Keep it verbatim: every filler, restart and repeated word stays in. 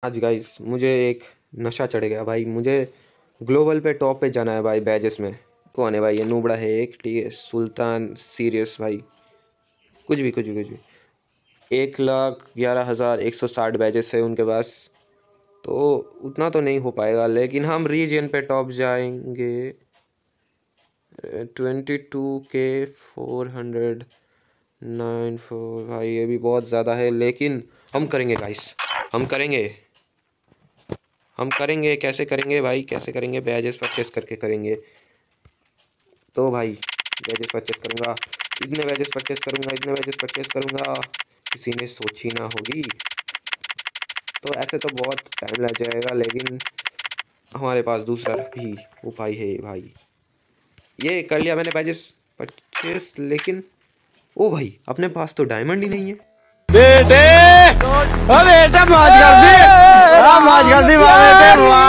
आज गाइस मुझे एक नशा चढ़ गया भाई। मुझे ग्लोबल पे टॉप पे जाना है भाई बैजेस में। कौन है भाई? ये नूबड़ा है एक, ठीक है। सुल्तान सीरियस भाई, कुछ भी कुछ भी कुछ भी। एक लाख ग्यारह हज़ार एक सौ साठ बैजेस है उनके पास, तो उतना तो नहीं हो पाएगा, लेकिन हम रीजन पे टॉप जाएंगे। ट्वेंटी टू के फोर हंड्रेड नाइन फोर भाई, ये भी बहुत ज़्यादा है, लेकिन हम करेंगे गाइस, हम करेंगे हम करेंगे। कैसे करेंगे भाई, कैसे करेंगे? बैजेस परचेस करके करेंगे। तो भाई बैजेस परचेस करूँगा, इतने बैजेस परचेस करूँगा, इतने बैजेस परचेस करूँगा, किसी ने सोची ना होगी। तो ऐसे तो बहुत टाइम लग जाएगा, लेकिन हमारे पास दूसरा भी उपाय है भाई। ये कर लिया मैंने बैजेस परचेस, लेकिन ओ भाई अपने पास तो डायमंड ही नहीं है। बेटे ओ बेटा मौज कर दी, मौज कर दी बेटे।